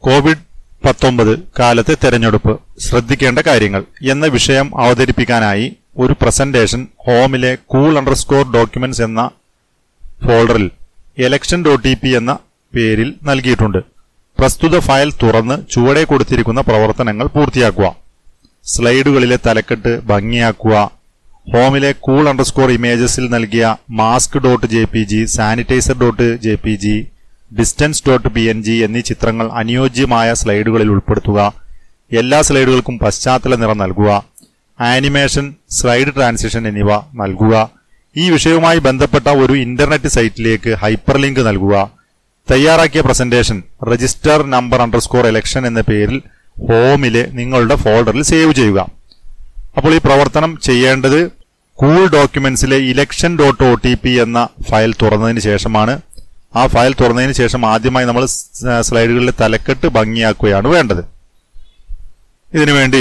COVID-19 കാലത്തെ തെരഞ്ഞെടുപ്പ് ശ്രദ്ധിക്കേണ്ട കാര്യങ്ങൾ എന്ന വിഷയം അവതരിപ്പിക്കാനായി ഒരു പ്രസന്റേഷൻ ഹോമിലെ cool_documents എന്ന ഫോൾഡറിൽ election.tp എന്ന പേരിൽ നൽകിയിട്ടുണ്ട്. പ്രസ്തുത ഫയൽ തുറന്ന് ചുവടെ കൊടുത്തിരിക്കുന്ന പ്രവർത്തനങ്ങൾ പൂർത്തിയാക്കുക. സ്ലൈഡുകളിലെ തലക്കെട്ട് ഭംഗിയാക്കുക. ഹോമിലെ cool_imagesൽ നൽകിയ mask.jpg, sanitizer.jpg, distance.png എന്നീ ചിത്രങ്ങൾ അനുയോജ്യമായ സ്ലൈഡുകളിൽ ഉൾപ്പെടുത്തുക. എല്ലാ സ്ലൈഡുകൾക്കും പശ്ചാത്തല നിറം നൽകുക. ആനിമേഷൻ, സ്ലൈഡ് ട്രാൻസിഷൻ എന്നിവ നൽകുക. ഈ വിഷയവുമായി ബന്ധപ്പെട്ട ഒരു ഇന്റർനെറ്റ് സൈറ്റിലേക്ക് ഹൈപ്പർലിങ്ക് നൽകുക. തയ്യാറാക്കിയ പ്രസന്റേഷൻ രജിസ്റ്റർ നമ്പർ_election എന്ന പേരിൽ ഹോമിലെ നിങ്ങളുടെ ഫോൾഡറിൽ സേവ് ചെയ്യുക. അപ്പോൾ ഈ പ്രവർത്തനം ചെയ്യേണ്ടത് കൂൾ ഡോക്യുമെന്റ്സിലെ election.otp എന്ന ഫയൽ തുറന്നതിന് ശേഷമാണ്. ആ ഫയൽ തുറന്നതിന് ശേഷം ആദ്യമായി നമ്മൾ സ്ലൈഡുകളിലെ തലക്കെട്ട് ഭംഗിയാക്കുകയാണ് വേണ്ടത്. ഇതിനുവേണ്ടി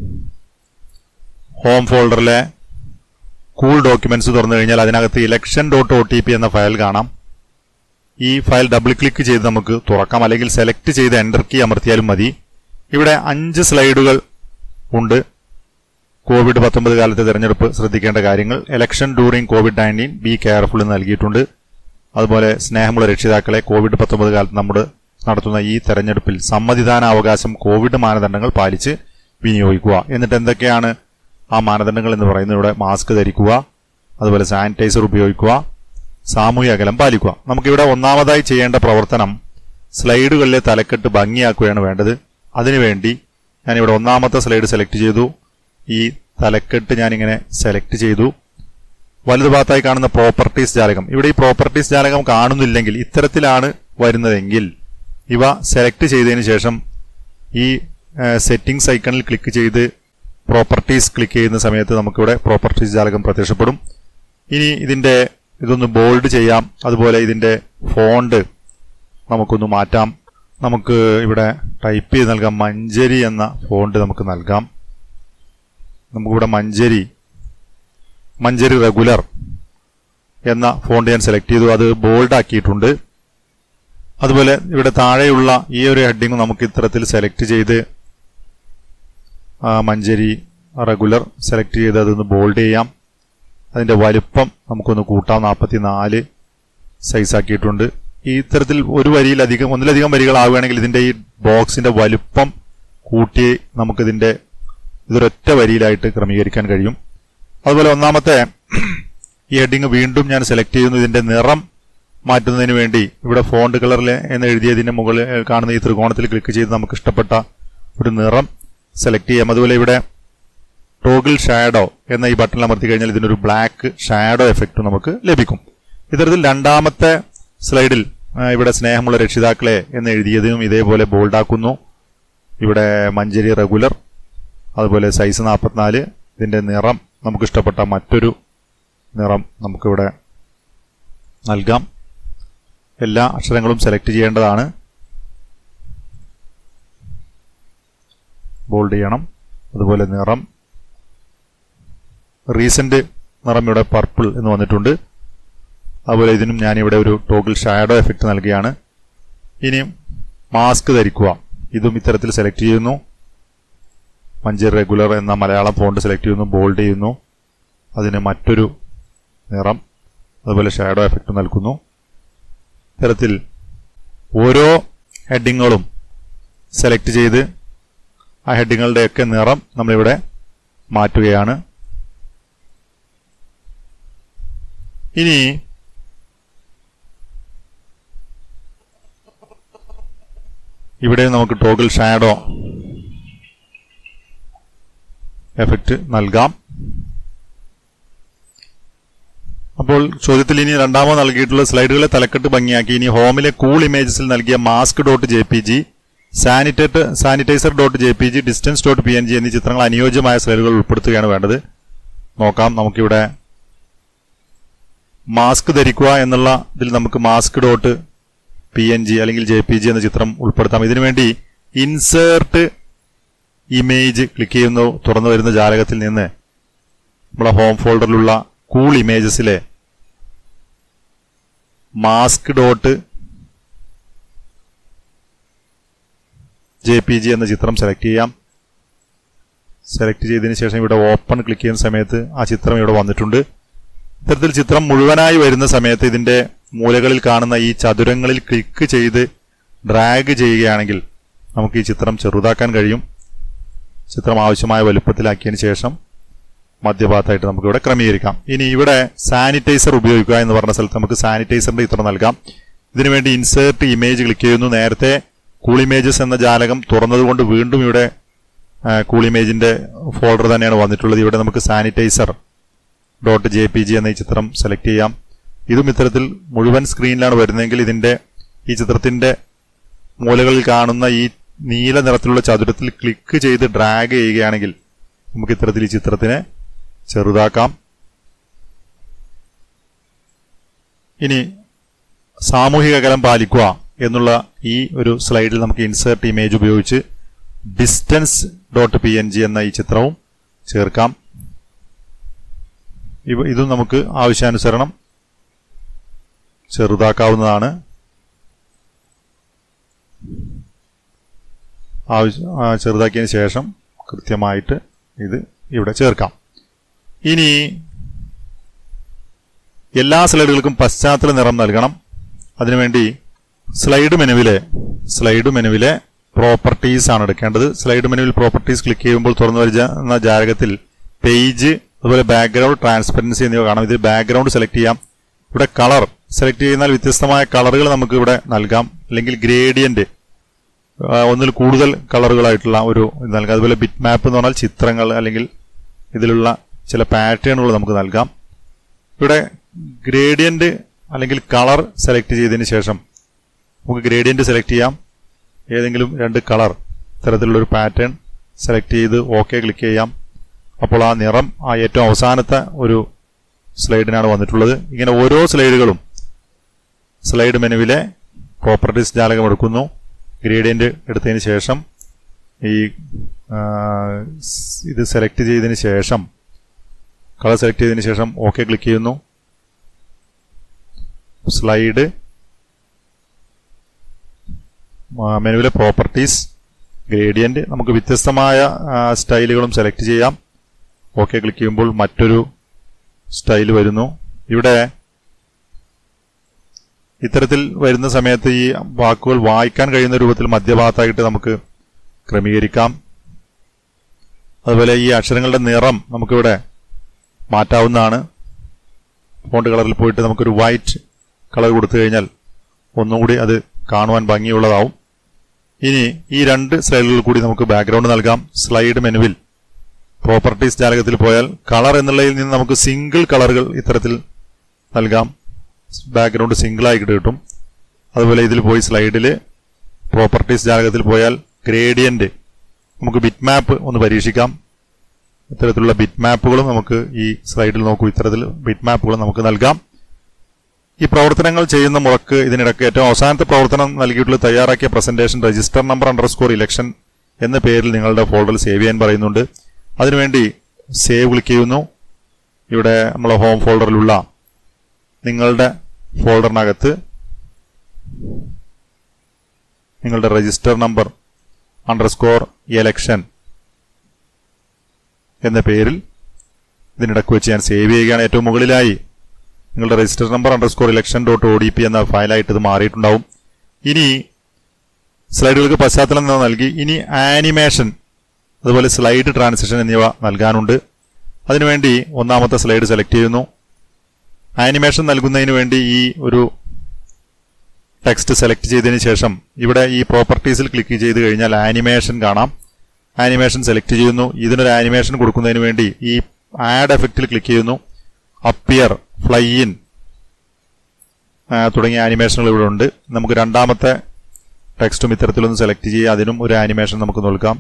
ഹോം ഫോൾഡറിലെ കൂൾ ഡോക്യുമെന്റ്സ് തുറന്നു കഴിഞ്ഞാൽ അതിനകത്ത് election.otp എന്ന ഫയൽ കാണാം. ഈ ഫയൽ ഡബിൾ ക്ലിക്ക് ചെയ്ത് നമുക്ക് തുറക്കാം, അല്ലെങ്കിൽ സെലക്ട് ചെയ്ത് എന്റർ കീ അമർത്തിയാലും മതി. ഇവിടെ 5 സ്ലൈഡുകൾ ഉണ്ട്. കോവിഡ്-19 കാലത്തെ തെരഞ്ഞെടുപ്പ് ശ്രദ്ധിക്കേണ്ട കാര്യങ്ങൾ, election during COVID-19 be careful എന്ന് നൽകിയിട്ടുണ്ട്. അതുപോലെ സ്നേഹമുള്ള രക്ഷിതാക്കളെ, കോവിഡ്-19 കാലത്ത് നമ്മൾ നടത്തുന്ന ഈ തെരഞ്ഞെടുപ്പിൽ സമ്മതിദാനാവകാശം കോവിഡ് മാനദണ്ഡങ്ങൾ പാലിച്ച് വിനിയോഗിക്കുക. എന്നിട്ട് എന്തൊക്കെയാണ് ആ മാനദണ്ഡങ്ങൾ എന്ന് പറയുന്നത്? ഇവിടെ മാസ്ക് ധരിക്കുക, അതുപോലെ സാനിറ്റൈസർ ഉപയോഗിക്കുക, സാമൂഹ്യ അകലം പാലിക്കുക. നമുക്കിവിടെ ഒന്നാമതായി ചെയ്യേണ്ട പ്രവർത്തനം സ്ലൈഡുകളിലെ തലക്കെട്ട് ഭംഗിയാക്കുകയാണ് വേണ്ടത്. അതിനുവേണ്ടി ഞാനിവിടെ ഒന്നാമത്തെ സ്ലൈഡ് സെലക്ട് ചെയ്തു. ഈ തലക്കെട്ട് ഞാനിങ്ങനെ സെലക്ട് ചെയ്തു. വലതുഭാഗത്തായി കാണുന്ന പ്രോപ്പർട്ടീസ് ജാലകം, ഇവിടെ ഈ പ്രോപ്പർട്ടീസ് ജാലകം കാണുന്നില്ലെങ്കിൽ, ഇത്തരത്തിലാണ് വരുന്നതെങ്കിൽ ഇവ സെലക്ട് ചെയ്തതിന് ശേഷം ഈ സെറ്റിംഗ്സ് ഐക്കണിൽ ക്ലിക്ക് ചെയ്ത് പ്രോപ്പർട്ടീസ് ക്ലിക്ക് ചെയ്യുന്ന സമയത്ത് നമുക്കിവിടെ പ്രോപ്പർട്ടീസ് ജാലകം പ്രത്യക്ഷപ്പെടും. ഇനി ഇതൊന്ന് ബോൾഡ് ചെയ്യാം. അതുപോലെ ഇതിന്റെ ഫോണ്ട് നമുക്കൊന്ന് മാറ്റാം. നമുക്ക് ഇവിടെ ടൈപ്പ് ചെയ്ത് നൽകാം. മഞ്ചരി എന്ന ഫോണ്ട് നമുക്ക് നൽകാം. നമുക്കിവിടെ മഞ്ചരി റെഗുലർ എന്ന ഫോണ്ട് ഞാൻ സെലക്ട് ചെയ്തു. അത് ബോൾഡ് ആക്കിയിട്ടുണ്ട്. അതുപോലെ ഇവിടെ താഴെയുള്ള ഈ ഒരു ഹെഡിങ് നമുക്ക് ഇത്തരത്തിൽ സെലക്ട് ചെയ്ത് മഞ്ചരി റെഗുലർ സെലക്ട് ചെയ്ത് അതൊന്ന് ബോൾഡ് ചെയ്യാം. അതിന്റെ വലുപ്പം നമുക്കൊന്ന് കൂട്ടാം. 44 സൈസ് ആക്കിയിട്ടുണ്ട്. ഈ ഇത്തരത്തിൽ ഒന്നിലധികം വരികളാവുകയാണെങ്കിൽ ഇതിന്റെ ഈ ബോക്സിന്റെ വലുപ്പം കൂട്ടി ഇതൊരൊറ്റ വരിയിലായിട്ട് ക്രമീകരിക്കാൻ കഴിയും. അതുപോലെ ഒന്നാമത്തെ ഈ ഹെഡിങ് വീണ്ടും ഞാൻ സെലക്ട് ചെയ്യുന്നു. ഇതിന്റെ നിറം മാറ്റുന്നതിന് വേണ്ടി ഇവിടെ ഫോണ്ട് കളറിൽ എന്ന് എഴുതിയതിന്റെ മുകളിൽ കാണുന്ന ഈ ത്രികോണത്തിൽ ക്ലിക്ക് ചെയ്ത് നമുക്ക് ഇഷ്ടപ്പെട്ട ഒരു നിറം സെലക്ട് ചെയ്യാം. അതുപോലെ ഇവിടെ ടോഗിൾ ഷാഡോ എന്ന ഈ ബട്ടൺ അമർത്തി കഴിഞ്ഞാൽ ഇതിനൊരു ബ്ലാക്ക് ഷാഡോ എഫക്റ്റ് നമുക്ക് ലഭിക്കും. ഇത്തരത്തിൽ രണ്ടാമത്തെ സ്ലൈഡിൽ ഇവിടെ സ്നേഹമുള്ള രക്ഷിതാക്കളെ എന്ന് എഴുതിയതും ഇതേപോലെ ബോൾഡാക്കുന്നു. ഇവിടെ മഞ്ചരി റെഗുലർ, അതുപോലെ സൈസ് 44. ഇതിന്റെ നിറം നമുക്കിഷ്ടപ്പെട്ട മറ്റൊരു നിറം നമുക്കിവിടെ നൽകാം. എല്ലാ അക്ഷരങ്ങളും സെലക്ട് ചെയ്യേണ്ടതാണ്. ബോൾഡ് ചെയ്യണം. അതുപോലെ നിറം, റീസെന്റ് നിറം ഇവിടെ പർപ്പിൾ എന്ന് വന്നിട്ടുണ്ട്. അതുപോലെ ഇതിനും ഞാനിവിടെ ഒരു ടോഗിൾ ഷാഡോ എഫക്റ്റ് നൽകുകയാണ്. ഇനിയും മാസ്ക് ധരിക്കുക. ഇതും ഇത്തരത്തിൽ സെലക്ട് ചെയ്യുന്നു. മഞ്ചരി റെഗുലർ എന്ന മലയാളം ഫോണ്ട് സെലക്ട് ചെയ്യുന്നു, ബോൾഡ് ചെയ്യുന്നു. അതിന് മറ്റൊരു നിറം, അതുപോലെ ഷാഡോ എഫക്റ്റ് നൽകുന്നു. ഇത്തരത്തിൽ ഓരോ ഹെഡിങ്ങുകളും സെലക്ട് ചെയ്ത് ആ ഹെഡിങ്ങുകളുടെയൊക്കെ നിറം നമ്മളിവിടെ മാറ്റുകയാണ്. ഇനി ഇവിടെ നമുക്ക് ടോഗിൾ ഷാഡോ എഫക്റ്റ് നൽകാം. അപ്പോൾ ചോദ്യത്തിൽ ഇനി രണ്ടാമത് നൽകിയിട്ടുള്ള സ്ലൈഡുകളെ തലക്കെട്ട് ഭംഗിയാക്കി ഇനി ഹോമിലെ കൂൾ ഇമേജസിൽ നൽകിയ mask.jpg, sanitizer.jpg, distance.png എന്നീ ചിത്രങ്ങൾ അനുയോജ്യമായ സ്ലൈഡുകൾ ഉൾപ്പെടുത്തുകയാണ് വേണ്ടത്. നോക്കാം. നമുക്കിവിടെ മാസ്ക് ധരിക്കുക എന്നുള്ള ഇതിൽ നമുക്ക് mask.png അല്ലെങ്കിൽ jpg എന്ന ചിത്രം ഉൾപ്പെടുത്താം. ഇതിനുവേണ്ടി ഇൻസേർട്ട് ഇമേജ് ക്ലിക്ക് ചെയ്യുന്നു. തുറന്നു വരുന്ന ജാലകത്തിൽ നിന്ന് നമ്മുടെ ഹോം ഫോൾഡറിലുള്ള കൂൾ ഇമേജസിലെ mask. JPG എന്ന ചിത്രം സെലക്ട് ചെയ്യാം. സെലക്ട് ചെയ്തതിന് ശേഷം ഇവിടെ ഓപ്പൺ ക്ലിക്ക് ചെയ്യുന്ന സമയത്ത് ആ ചിത്രം ഇവിടെ വന്നിട്ടുണ്ട്. ഇത്തരത്തിൽ ചിത്രം മുഴുവനായി വരുന്ന സമയത്ത് ഇതിന്റെ മൂലകളിൽ കാണുന്ന ഈ ചതുരങ്ങളിൽ ക്ലിക്ക് ചെയ്ത് ഡ്രാഗ് ചെയ്യുകയാണെങ്കിൽ നമുക്ക് ഈ ചിത്രം ചെറുതാക്കാൻ കഴിയും. ചിത്രം ആവശ്യമായ വലുപ്പത്തിലാക്കിയതിന് ശേഷം മധ്യഭാഗത്തായിട്ട് നമുക്ക് ഇവിടെ ക്രമീകരിക്കാം. ഇനി ഇവിടെ സാനിറ്റൈസർ ഉപയോഗിക്കുക എന്ന് പറഞ്ഞ സ്ഥലത്ത് നമുക്ക് സാനിറ്റൈസറിന്റെ ചിത്രം നൽകാം. ഇതിനുവേണ്ടി ഇൻസേർട്ട് ഇമേജ് ക്ലിക്ക് ചെയ്യുന്നു. നേരത്തെ കൂൾ ഇമേജസ് എന്ന ജാലകം തുറന്നതുകൊണ്ട് വീണ്ടും ഇവിടെ കൂൾ ഇമേജിന്റെ ഫോൾഡർ തന്നെയാണ് വന്നിട്ടുള്ളത്. ഇവിടെ നമുക്ക് സാനിറ്റൈസർ .jpg എന്ന ഈ ചിത്രം സെലക്ട് ചെയ്യാം. ഇതും ഇത്തരത്തിൽ മുഴുവൻ സ്ക്രീനിലാണ് വരുന്നതെങ്കിൽ ഈ ചിത്രത്തിന്റെ മൂലകളിൽ കാണുന്ന ഈ നീല നിറത്തിലുള്ള ചതുരത്തിൽ ക്ലിക്ക് ചെയ്ത് ഡ്രാഗ് ചെയ്യുകയാണെങ്കിൽ നമുക്ക് ഇത്തരത്തിൽ ഈ ചിത്രത്തിനെ ചെറുതാക്കാം. ഇനി സാമൂഹിക അകലം പാലിക്കുക എന്നുള്ള ഈ ഒരു സ്ലൈഡിൽ നമുക്ക് ഇൻസേർട്ട് ഇമേജ് ഉപയോഗിച്ച് distance.png എന്ന ഈ ചിത്രവും ചേർക്കാം. ഇതും നമുക്ക് ആവശ്യാനുസരണം ചെറുതാക്കാവുന്നതാണ്. ചെറുതാക്കിയതിന് ശേഷം കൃത്യമായിട്ട് ഇത് ഇവിടെ ചേർക്കാം. ഇനി എല്ലാ സ്ലൈഡുകൾക്കും പശ്ചാത്തല നിറം നൽകണം. അതിനുവേണ്ടി സ്ലൈഡ് മെനുവിലെ പ്രോപ്പർട്ടീസ് ആണ് എടുക്കേണ്ടത്. സ്ലൈഡ് മെനുവിൽ പ്രോപ്പർട്ടീസ് ക്ലിക്ക് ചെയ്യുമ്പോൾ തുറന്നു വരുന്ന ജാലകത്തിൽ പേജ്, അതുപോലെ ബാക്ക്ഗ്രൗണ്ട്, ട്രാൻസ്പെറൻസി എന്നിവ കാണാം. ഇതിൽ ബാക്ക്ഗ്രൗണ്ട് സെലക്ട് ചെയ്യാം. ഇവിടെ കളർ സെലക്ട് ചെയ്യുന്നാൽ വ്യത്യസ്തമായ കളറുകൾ നമുക്ക് ഇവിടെ നൽകാം. അല്ലെങ്കിൽ ഗ്രേഡിയന്റ്, ഒന്നിൽ കൂടുതൽ കളറുകളായിട്ടുള്ള ഒരു ഇത് നൽകാം. അതുപോലെ ബിറ്റ് മാപ്പ് എന്ന് പറഞ്ഞാൽ ചിത്രങ്ങൾ അല്ലെങ്കിൽ ഇതിലുള്ള ചില പാറ്റേണുകൾ നമുക്ക് നൽകാം. ഇവിടെ ഗ്രേഡിയന്റ് അല്ലെങ്കിൽ കളർ സെലക്ട് ചെയ്തതിന് ശേഷം നമുക്ക് ഗ്രേഡിയന്റ് സെലക്ട് ചെയ്യാം. ഏതെങ്കിലും 2 കളർ ഇത്തരത്തിലുള്ളൊരു പാറ്റേൺ സെലക്ട് ചെയ്ത് ഓക്കെ ക്ലിക്ക് ചെയ്യാം. അപ്പോൾ ആ നിറം ഏറ്റവും അവസാനത്തെ ഒരു സ്ലൈഡിനാണ് വന്നിട്ടുള്ളത്. ഇങ്ങനെ ഓരോ സ്ലൈഡുകളും സ്ലൈഡ് മെനുവിലെ പ്രോപ്പർട്ടീസ് ജാലകം എടുക്കുന്നു. ഗ്രേഡിയന്റ് എടുത്തതിന് ശേഷം ഇത് സെലക്ട് ചെയ്തതിന് ശേഷം കളർ സെലക്ട് ചെയ്തതിന് ശേഷം ഓക്കെ ക്ലിക്ക് ചെയ്യുന്നു. സ്ലൈഡ് മെനുവിലെ പ്രോപ്പർട്ടീസ്, ഗ്രേഡിയന്റ്, നമുക്ക് വ്യത്യസ്തമായ സ്റ്റൈലുകളും സെലക്ട് ചെയ്യാം. ഓക്കെ ക്ലിക്ക് ചെയ്യുമ്പോൾ മറ്റൊരു സ്റ്റൈൽ വരുന്നു. ഇവിടെ ഇത്തരത്തിൽ വരുന്ന സമയത്ത് ഈ വാക്കുകൾ വായിക്കാൻ കഴിയുന്ന രൂപത്തിൽ മധ്യഭാഗത്തായിട്ട് നമുക്ക് ക്രമീകരിക്കാം. അതുപോലെ ഈ അക്ഷരങ്ങളുടെ നിറം നമുക്കിവിടെ മാറ്റാവുന്നതാണ്. ഫോണ്ട് കളറിൽ പോയിട്ട് നമുക്കൊരു വൈറ്റ് കളർ കൊടുത്തു കഴിഞ്ഞാൽ ഒന്നുകൂടി അത് കാണുവാൻ ഭംഗിയുള്ളതാവും. ഇനി ഈ 2 സ്ലൈഡുകളിൽ കൂടി നമുക്ക് ബാക്ക്ഗ്രൗണ്ട് നൽകാം. സ്ലൈഡ് മെനുവിൽ പ്രോപ്പർട്ടീസ് ജാലകത്തിൽ പോയാൽ കളർ എന്നുള്ളതിൽ നിന്ന് നമുക്ക് സിംഗിൾ കളറുകൾ ഇത്തരത്തിൽ നൽകാം. ബാക്ക്ഗ്രൗണ്ട് സിംഗിൾ ആയിട്ട് കിട്ടും. അതുപോലെ ഇതിൽ പോയി സ്ലൈഡിൽ പ്രോപ്പർട്ടീസ് ജാലകത്തിൽ പോയാൽ ഗ്രേഡിയന്റ്, നമുക്ക് ബിറ്റ് മാപ്പ് ഒന്ന് പരീക്ഷിക്കാം. ഇത്തരത്തിലുള്ള ബിറ്റ് മാപ്പുകളും നമുക്ക് ഈ സ്ലൈഡിൽ നോക്കൂ. ഇത്തരത്തിൽ ബിറ്റ് മാപ്പുകളും നമുക്ക് നൽകാം. ഈ പ്രവർത്തനങ്ങൾ ചെയ്യുന്ന മുറക്ക് ഇതിനിടയ്ക്ക് ഏറ്റവും അവസാനത്തെ പ്രവർത്തനം നൽകിയിട്ടുള്ള തയ്യാറാക്കിയ പ്രസന്റേഷൻ രജിസ്റ്റർ നമ്പർ _ഇലക്ഷൻ എന്ന പേരിൽ നിങ്ങളുടെ ഫോൾഡറിൽ സേവ് ചെയ്യാൻ പറയുന്നുണ്ട്. അതിനുവേണ്ടി സേവ് ക്ലിക്ക് ചെയ്യുന്നു. ഇവിടെ നമ്മളെ ഹോം ഫോൾഡറിലുള്ള നിങ്ങളുടെ ഫോൾഡറിനകത്ത് നിങ്ങളുടെ രജിസ്റ്റർ നമ്പർ _ഇലക്ഷൻ എന്ന പേരിൽ ഇതിനിടയ്ക്ക് വെച്ച് ഞാൻ സേവ് ചെയ്യുകയാണ്. ഏറ്റവും മുകളിലായി നിങ്ങളുടെ രജിസ്റ്റർ നമ്പർ _ഇലക്ഷൻ.odp എന്ന ഫയലായിട്ട് ഇത് മാറിയിട്ടുണ്ടാവും. ഇനി സ്ലൈഡുകൾക്ക് പശ്ചാത്തലം നൽകി ഇനി ആനിമേഷൻ, അതുപോലെ സ്ലൈഡ് ട്രാൻസിഷൻ എന്നിവ നൽകാനുണ്ട്. അതിനുവേണ്ടി ഒന്നാമത്തെ സ്ലൈഡ് സെലക്ട് ചെയ്യുന്നു. ആനിമേഷൻ നൽകുന്നതിന് വേണ്ടി ഈ ഒരു ടെക്സ്റ്റ് സെലക്ട് ചെയ്തതിന് ശേഷം ഇവിടെ ഈ പ്രോപ്പർട്ടീസിൽ ക്ലിക്ക് ചെയ്ത് കഴിഞ്ഞാൽ ആനിമേഷൻ കാണാം. ആനിമേഷൻ സെലക്ട് ചെയ്യുന്നു. ഇതിനൊരു ആനിമേഷൻ കൊടുക്കുന്നതിന് വേണ്ടി ഈ ആഡ് എഫക്റ്റിൽ ക്ലിക്ക് ചെയ്യുന്നു. അപ്പിയർ, ഫ്ലൈ ഇൻ തുടങ്ങിയ ആനിമേഷനുകൾ ഇവിടെ ഉണ്ട്. നമുക്ക് രണ്ടാമത്തെ ടെക്സ്റ്റും ഇത്തരത്തിലൊന്ന് സെലക്ട് ചെയ്യുക. അതിനും ഒരു ആനിമേഷൻ നമുക്ക് നൽകാം.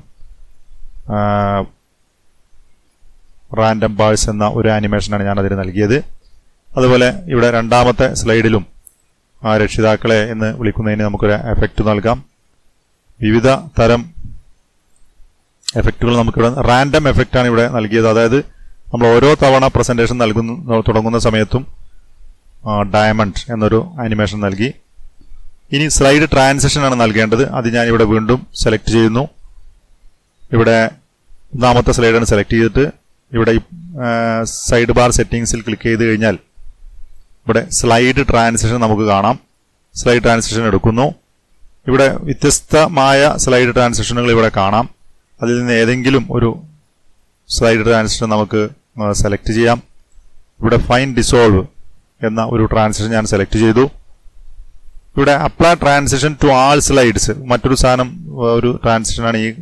റാൻഡം ബാഴ്സ് എന്ന ഒരു ആനിമേഷനാണ് ഞാൻ അതിന് നൽകിയത്. അതുപോലെ ഇവിടെ രണ്ടാമത്തെ സ്ലൈഡിലും രക്ഷിതാക്കളെ എന്ന് വിളിക്കുന്നതിന് നമുക്കൊരു എഫക്റ്റ് നൽകാം. വിവിധ തരം എഫക്റ്റുകൾ നമുക്കിവിടെ റാൻഡം എഫക്റ്റാണ് ഇവിടെ നൽകിയത്. അതായത് നമ്മൾ ഓരോ തവണ പ്രസന്റേഷൻ തുടങ്ങുന്ന സമയത്തും ഡയമണ്ട് എന്നൊരു ആനിമേഷൻ നൽകി. ഇനി സ്ലൈഡ് ട്രാൻസിഷൻ ആണ് നൽകേണ്ടത്. അത് ഞാൻ ഇവിടെ വീണ്ടും സെലക്ട് ചെയ്യുന്നു. ഇവിടെ ഒന്നാമത്തെ സ്ലൈഡാണ് സെലക്ട് ചെയ്തിട്ട് ഇവിടെ സൈഡ് ബാർ സെറ്റിംഗ്സിൽ ക്ലിക്ക് ചെയ്ത് കഴിഞ്ഞാൽ ഇവിടെ സ്ലൈഡ് ട്രാൻസിഷൻ നമുക്ക് കാണാം. സ്ലൈഡ് ട്രാൻസിഷൻ എടുക്കുന്നു. ഇവിടെ വ്യത്യസ്തമായ സ്ലൈഡ് ട്രാൻസിഷനുകൾ ഇവിടെ കാണാം. അതിൽ നിന്ന് ഏതെങ്കിലും ഒരു സ്ലൈഡ് ട്രാൻസിഷൻ നമുക്ക് സെലക്ട് ചെയ്യാം. ഇവിടെ ഫൈൻ ഡിസോൾവ് എന്ന ഒരു ട്രാൻസിഷൻ ഞാൻ സെലക്ട് ചെയ്തു. ഇവിടെ apply transition to all slides മറ്റൊരു സാധനം ഒരു ട്രാൻസിഷനാണ് ഈ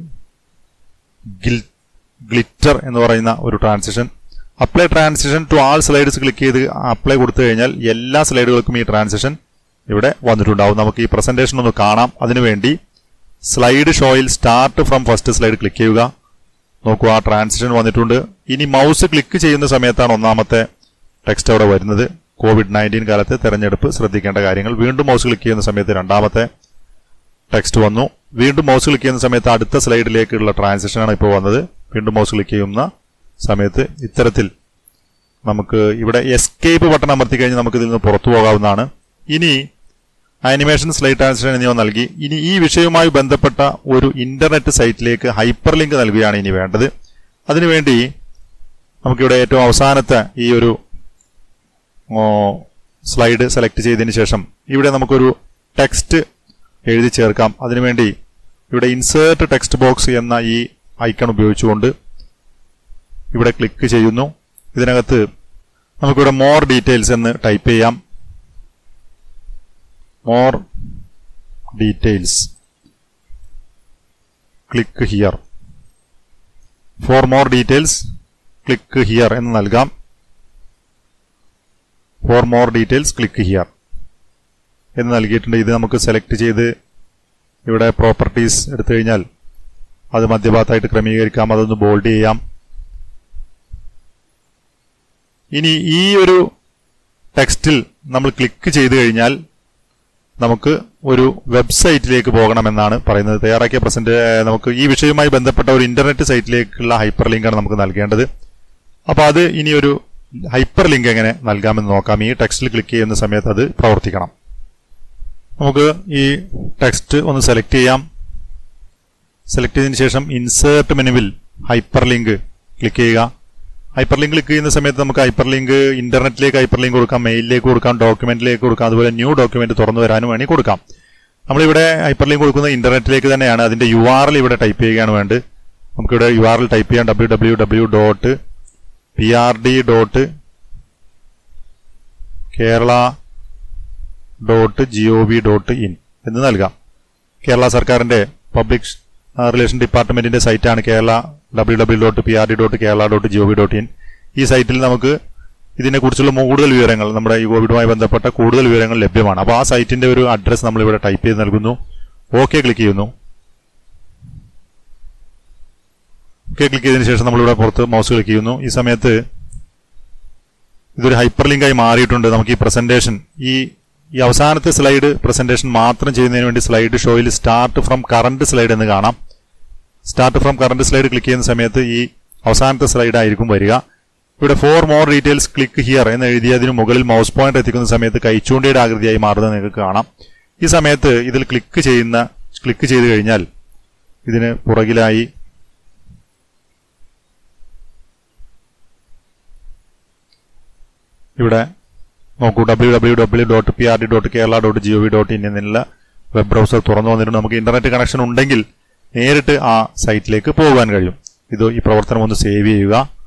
ഗ്ലിറ്റർ എന്ന് പറയുന്ന ഒരു ട്രാൻസിഷൻ. Apply transition to all slides click ചെയ്ത് അപ്ലൈ കൊടുത്തു കഴിഞ്ഞാൽ എല്ലാ സ്ലൈഡുകൾക്കും ഈ ട്രാൻസിഷൻ ഇവിടെ വന്നിട്ടുണ്ടാവും. നമുക്ക് ഈ പ്രസന്റേഷൻ ഒന്ന് കാണാം. അതിനുവേണ്ടി സ്ലൈഡ് ഷോയിൽ start from first slide click ചെയ്യുക. നോക്കൂ, ആ ട്രാൻസിഷൻ വന്നിട്ടുണ്ട്. ഇനി മൗസ് ക്ലിക്ക് ചെയ്യുന്ന സമയത്താണ് ഒന്നാമത്തെ ടെക്സ്റ്റ് അവിടെ വരുന്നത്. COVID-19 കാലത്തെ തെരഞ്ഞെടുപ്പ് ശ്രദ്ധിക്കേണ്ട കാര്യങ്ങൾ. വീണ്ടും മൗസ് ക്ലിക്ക് ചെയ്യുന്ന സമയത്ത് രണ്ടാമത്തെ ടെക്സ്റ്റ് വന്നു. വീണ്ടും മൗസ് ക്ലിക്ക് ചെയ്യുന്ന സമയത്ത് അടുത്ത സ്ലൈഡിലേക്കുള്ള ട്രാൻസിഷനാണ് ഇപ്പോൾ വന്നത്. വീണ്ടും മൗസ് ക്ലിക്ക് ചെയ്യുന്ന സമയത്ത് ഇത്തരത്തിൽ നമുക്ക് ഇവിടെ എസ്കേപ്പ് ബട്ടൺ അമർത്തി കഴിഞ്ഞാൽ നമുക്ക് ഇതിൽ നിന്ന് പുറത്തു പോകാവുന്നതാണ്. ഇനി ആനിമേഷൻ സ്ലൈഡ് ട്രാൻസിഷൻ എന്നിവ നൽകി. ഇനി ഈ വിഷയവുമായി ബന്ധപ്പെട്ട ഒരു ഇന്റർനെറ്റ് സൈറ്റിലേക്ക് ഹൈപ്പർ ലിങ്ക് നൽകുകയാണ് ഇനി വേണ്ടത്. അതിനുവേണ്ടി നമുക്കിവിടെ ഏറ്റവും അവസാനത്തെ ഈ ഒരു സ്ലൈഡ് സെലക്ട് ചെയ്തതിന് ശേഷം ഇവിടെ നമുക്കൊരു ടെക്സ്റ്റ് എഴുതി ചേർക്കാം. അതിനുവേണ്ടി ഇവിടെ ഇൻസേർട്ട് ടെക്സ്റ്റ് ബോക്സ് എന്ന ഈ ഐക്കൺ ഉപയോഗിച്ചുകൊണ്ട് ഇവിടെ ക്ലിക്ക് ചെയ്യുന്നു. ഇതിനകത്ത് നമുക്കിവിടെ മോർ ഡീറ്റെയിൽസ് എന്ന് ടൈപ്പ് ചെയ്യാം. More details, click here. For more details click here എന്ന് നൽകാം. For more details click here എന്ന് നൽകിയിട്ടുണ്ട്. ഇത് നമുക്ക് സെലക്ട് ചെയ്ത് ഇവിടെ പ്രോപ്പർട്ടീസ് എടുത്തു കഴിഞ്ഞാൽ അത് മധ്യഭാഗത്തായിട്ട് ക്രമീകരിക്കാം. അതൊന്ന് ബോൾഡ് ചെയ്യാം. ഇനി ഈ ഒരു ടെക്സ്റ്റിൽ നമ്മൾ ക്ലിക്ക് ചെയ്തു കഴിഞ്ഞാൽ നമുക്ക് ഒരു വെബ്സൈറ്റിലേക്ക് പോകണമെന്നാണ് പറയുന്നത്. തയ്യാറാക്കിയ നമുക്ക് ഈ വിഷയവുമായി ബന്ധപ്പെട്ട ഒരു ഇന്റർനെറ്റ് സൈറ്റിലേക്കുള്ള ഹൈപ്പർ ലിങ്കാണ് നമുക്ക് നൽകേണ്ടത്. അപ്പോൾ അത് ഇനി ഒരു ഹൈപ്പർ ലിങ്ക് എങ്ങനെ നൽകാമെന്ന് നോക്കാം. ഈ ടെക്സ്റ്റിൽ ക്ലിക്ക് ചെയ്യുന്ന സമയത്ത് അത് പ്രവർത്തിക്കണം. നമുക്ക് ഈ ടെക്സ്റ്റ് ഒന്ന് സെലക്ട് ചെയ്യാം. സെലക്ട് ചെയ്തതിനു ശേഷം ഇൻസേർട്ട് മെനുവിൽ ഹൈപ്പർ ലിങ്ക് ക്ലിക്ക് ചെയ്യുക. ഹൈപ്പർ ലിങ്ക് ക്ലിക്ക് ചെയ്യുന്ന സമയത്ത് നമുക്ക് ഹൈപ്പർ ലിങ്ക് ഇന്റർനെറ്റിലേക്ക് ഹൈപ്പർ ലിങ്ക് കൊടുക്കാം, മെയിലിലേക്ക് കൊടുക്കാം, ഡോക്യുമെന്റിലേക്ക് കൊടുക്കാം, അതുപോലെ ന്യൂ ഡോക്യുമെന്റ് തുറന്നു വരാനും വേണമെങ്കിൽ കൊടുക്കാം. നമ്മളിവിടെ ഹൈപ്പർ ലിങ്ക് കൊടുക്കുന്നത് ഇന്റർനെറ്റിലേക്ക് തന്നെയാണ്. അതിന്റെ URL ഇവിടെ ടൈപ്പ് ചെയ്യുകയാണ് വേണ്ടത്. നമുക്കിവിടെ URL ടൈപ്പ് ചെയ്യാം. www.prd.kerala.gov.in എന്ന് നൽകാം. കേരള സർക്കാരിന്റെ പബ്ലിക് റിലേഷൻ ഡിപ്പാർട്ട്മെന്റിന്റെ സൈറ്റാണ് www.prd.kerala.gov.in. ഈ സൈറ്റിൽ നമുക്ക് ഇതിനെക്കുറിച്ചുള്ള കൂടുതൽ വിവരങ്ങൾ, നമ്മുടെ ഈ കോവിഡുമായി ബന്ധപ്പെട്ട കൂടുതൽ വിവരങ്ങൾ ലഭ്യമാണ്. അപ്പോൾ ആ സൈറ്റിന്റെ ഒരു അഡ്രസ് നമ്മൾ ഇവിടെ ടൈപ്പ് ചെയ്ത് നൽകുന്നു. ഓക്കെ ക്ലിക്ക് ചെയ്യുന്നു. ഓക്കെ ക്ലിക്ക് ചെയ്തതിനു ശേഷം നമ്മളിവിടെ പുറത്ത് മൗസ് ക്ലിക്ക് ചെയ്യുന്നു. ഈ സമയത്ത് ഇതൊരു ഹൈപ്പർ ലിങ്കായി മാറിയിട്ടുണ്ട്. നമുക്ക് ഈ പ്രസന്റേഷൻ ഈ അവസാനത്തെ സ്ലൈഡ് പ്രസന്റേഷൻ മാത്രം ചെയ്യുന്നതിന് വേണ്ടി സ്ലൈഡ് ഷോയിൽ സ്റ്റാർട്ട് ഫ്രം കറന്റ് സ്ലൈഡ് എന്ന് കാണാം. Start from current slide click ചെയ്യുന്ന സമയത്ത് ഈ അവസാനത്തെ സ്ലൈഡ് ആയിരിക്കും വരിക. ഇവിടെ for more details click here എന്ന് എഴുതിയതിനു മുകളിൽ മൗസ് പോയിന്റ് എത്തിക്കുന്ന സമയത്ത് കൈച്ചൂണ്ടിയുടെ ആകൃതിയായി മാറുന്നത് നിങ്ങൾക്ക് കാണാം. ഈ സമയത്ത് ഇതിൽ ക്ലിക്ക് ചെയ്ത് കഴിഞ്ഞാൽ ഇതിന് പുറകിലായി ഇവിടെ നോക്കൂ, www.prd.kerala.gov.in എന്നുള്ള വെബ് ബ്രൗസർ തുറന്നു വന്നിട്ടുണ്ട്. നമുക്ക് ഇന്റർനെറ്റ് കണക്ഷൻ ഉണ്ടെങ്കിൽ നേരിട്ട് ആ സൈറ്റിലേക്ക് പോകാൻ കഴിയും. ഈ പ്രവർത്തനം ഒന്ന് സേവ് ചെയ്യുക.